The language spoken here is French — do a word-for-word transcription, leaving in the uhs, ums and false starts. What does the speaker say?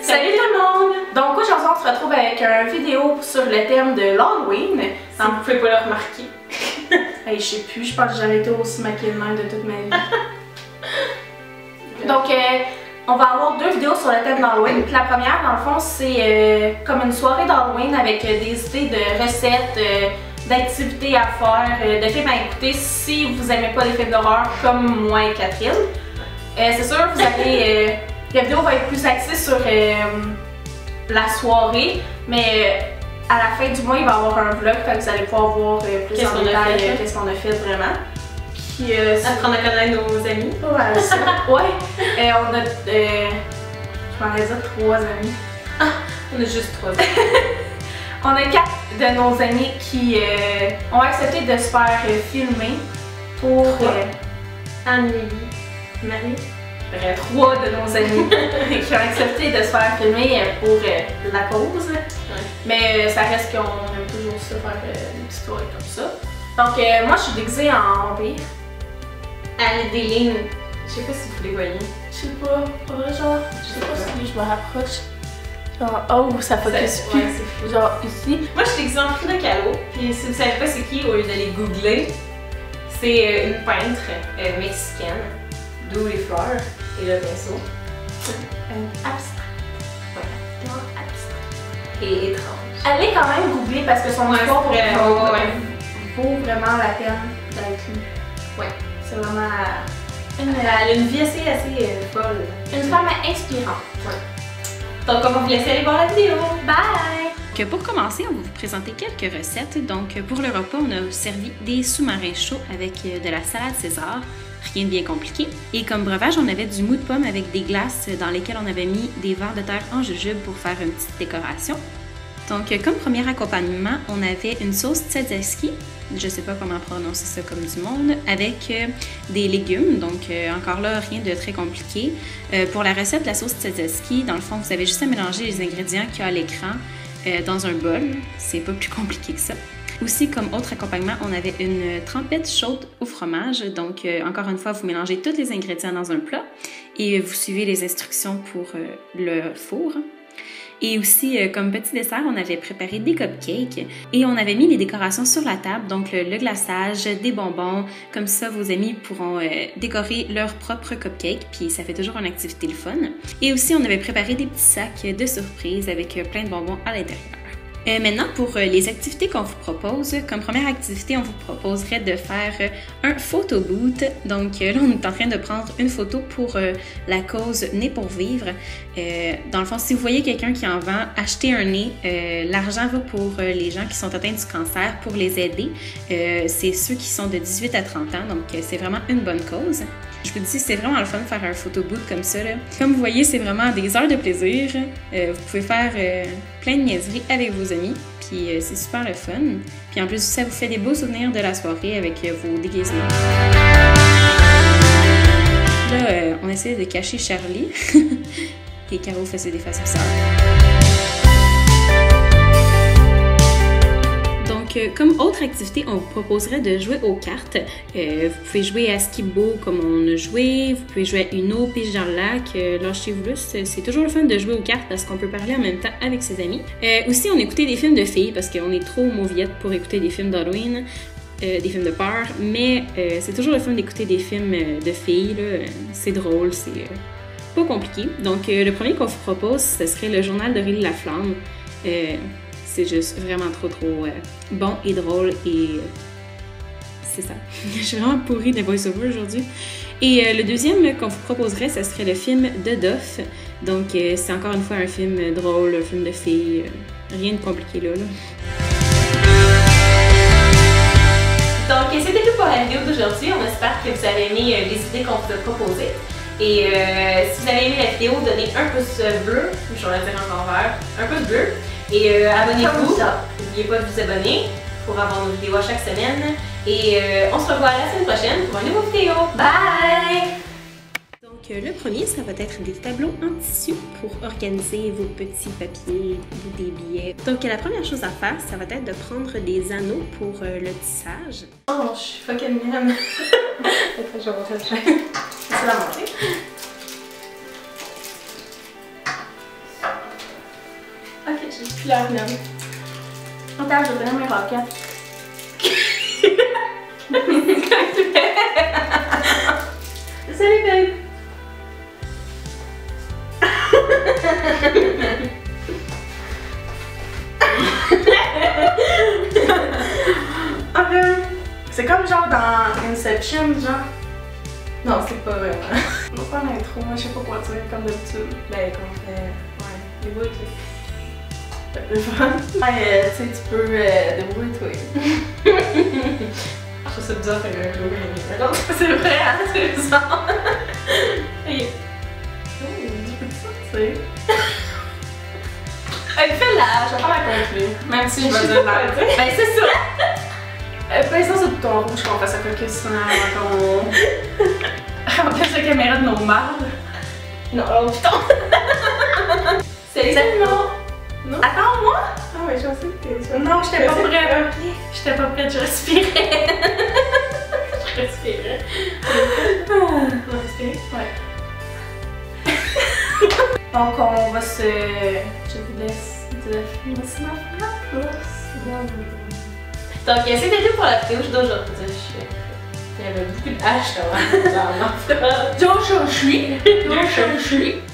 Salut tout le monde! Donc aujourd'hui on se retrouve avec une vidéo sur le thème de l'Halloween. Si vous pouvez pas le remarquer. Hey, je sais plus, je pense que j'ai jamais été aussi maquillée de même de toute ma vie. Donc euh, on va avoir deux vidéos sur le thème d'Halloween. Puis la première dans le fond c'est euh, comme une soirée d'Halloween avec euh, des idées de recettes, euh, d'activités à faire, euh, de films à écouter si vous aimez pas les films d'horreur comme moi et Catherine. Euh, c'est sûr vous allez... Euh, la vidéo va être plus axée sur euh, la soirée, mais euh, à la fin du mois, il va y avoir un vlog, fait que vous allez pouvoir voir euh, plus en détail euh, qu'est-ce qu'on a fait vraiment. Puis euh, apprendre à connaître nos amis. Ouais, ça. Ouais. Euh, on a, euh, je m'en ai dit trois amis. Ah, on a juste trois amis. On a quatre de nos amis qui euh, ont accepté de se faire euh, filmer pour euh, Anne-Lily, Marie. Bref, trois de nos amis qui ont accepté de se faire filmer pour euh, la cause. Ouais. Mais euh, ça reste qu'on aime toujours ça, faire euh, une petite soirée comme ça. Donc euh, moi je suis déguisée en vampire. Adeline. Je sais pas si vous les voyez. Je sais pas, pas genre, je sais pas si je me rapproche. Genre, oh, ça focus plus. Ouais, genre ici. Moi je suis déguisée en Frida Kahlo. Puis si vous savez pas c'est qui, au lieu d'aller googler, c'est euh, une peintre euh, mexicaine. D'où les fleurs et le pinceau. Euh, abstrait. Ouais, abstrait. Et étrange. Allez quand même googler parce que son histoire pour ouais, vaut, ouais. vaut vraiment la peine d'être lue. Ouais. C'est vraiment une, elle a une vie assez, assez euh, folle. Une femme inspirante. Ouais. Donc on va vous laisser aller voir la vidéo. Bye! Que pour commencer, on va vous présenter quelques recettes. Donc pour le repas, on a servi des sous-marins chauds avec de la salade César. Rien de bien compliqué. Et comme breuvage, on avait du mou de pomme avec des glaces dans lesquelles on avait mis des vers de terre en jujube pour faire une petite décoration. Donc, comme premier accompagnement, on avait une sauce tzatziki, je sais pas comment prononcer ça comme du monde, avec euh, des légumes. Donc, euh, encore là, rien de très compliqué. Euh, pour la recette, la sauce tzatziki, dans le fond, vous avez juste à mélanger les ingrédients qu'il y a à l'écran euh, dans un bol. C'est pas plus compliqué que ça. Aussi, comme autre accompagnement, on avait une trempette chaude au fromage. Donc, euh, encore une fois, vous mélangez tous les ingrédients dans un plat et vous suivez les instructions pour euh, le four. Et aussi, euh, comme petit dessert, on avait préparé des cupcakes et on avait mis les décorations sur la table, donc le, le glaçage, des bonbons. Comme ça, vos amis pourront euh, décorer leur propre cupcake, puis ça fait toujours une activité le fun. Et aussi, on avait préparé des petits sacs de surprise avec euh, plein de bonbons à l'intérieur. Euh, maintenant, pour euh, les activités qu'on vous propose, comme première activité, on vous proposerait de faire euh, un photo boot. Donc euh, là, on est en train de prendre une photo pour euh, la cause Nez pour vivre. Euh, dans le fond, si vous voyez quelqu'un qui en vend, achetez un nez. Euh, L'argent va pour euh, les gens qui sont atteints du cancer, pour les aider. Euh, c'est ceux qui sont de dix-huit à trente ans, donc euh, c'est vraiment une bonne cause. Je vous dis, c'est vraiment le fun de faire un photo boot comme ça. Là. Comme vous voyez, c'est vraiment des heures de plaisir. Euh, vous pouvez faire euh, plein de niaiseries avec vos amis, puis euh, c'est super le fun. Puis en plus, ça vous fait des beaux souvenirs de la soirée avec euh, vos déguisements. Là, euh, on essaie de cacher Charlie. Et Caro faisait des faces bizarres. Donc, comme autre activité, on vous proposerait de jouer aux cartes. Euh, vous pouvez jouer à Skip-Bo comme on a joué, vous pouvez jouer à Uno, Pige dans le lac, euh, lâchez-vous là, c'est toujours le fun de jouer aux cartes parce qu'on peut parler en même temps avec ses amis. Euh, aussi, on écoutait des films de filles parce qu'on est trop mauviettes pour écouter des films d'Halloween, euh, des films de peur, mais euh, c'est toujours le fun d'écouter des films de filles, c'est drôle, c'est euh, pas compliqué. Donc, euh, le premier qu'on vous propose, ce serait le journal de Rilly Laflamme. Euh, C'est juste vraiment trop trop euh, bon et drôle et euh, c'est ça. Je suis vraiment pourrie des voice-over aujourd'hui. Et euh, le deuxième qu'on vous proposerait, ce serait le film de Duff. Donc euh, c'est encore une fois un film drôle, un film de filles. Euh, rien de compliqué là. là. Donc c'était tout pour la vidéo d'aujourd'hui. On espère que vous avez aimé euh, les idées qu'on vous a proposées. Et euh, si vous avez aimé la vidéo, donnez un pouce bleu, je vais le dire encore vert, un pouce bleu. Et euh, abonnez-vous, n'oubliez pas de vous abonner pour avoir nos vidéos à chaque semaine. Et euh, on se revoit la semaine prochaine pour une nouvelle vidéo. Bye! Donc le premier, ça va être des tableaux en tissu pour organiser vos petits papiers ou des billets. Donc la première chose à faire, ça va être de prendre des anneaux pour euh, le tissage. Oh, je suis fucking mienne! Je vais refaire ça. C'est la montée. Fleur nomme. Attends, je vais donner mes roquettes. Salut, babe! Ok. C'est comme genre dans Inception, genre. Non, c'est pas vraiment. On va faire l'intro, moi je sais pas quoi dire, comme d'habitude. Ben, qu'on fait. Ouais, des bouts, là. Le fun. Ouais, euh, tu sais, tu peux euh, débrouiller-toi. Je trouve ça bizarre de faire un clou. C'est vrai, hein, c'est bizarre. Hey. Oh, tu peux ça, tu sais. Elle fait la, je vais faire la conclure. Même si je Je vais sais dire pas la. quoi dire. Ben, c'est ça. Euh, ben, ça, c'est le bouton rouge qu'on fait ça focus avant qu'on. On fait la caméra de nos mardes. Non, oh putain! Salut, Salut, non! Non? Attends-moi! Ah ouais, je pensais que t'étais. Non, j'étais pas Vas-y. prête. J'étais pas prête, je respirais. Je respirais. Ah. On va respirer? Ouais. Donc, on va se. Je vous laisse dire. Merci, ma Donc, c'était tout pour la vidéo d'aujourd'hui. Il y avait beaucoup de H, là. Joe Chouchoui. Joe Chouchoui.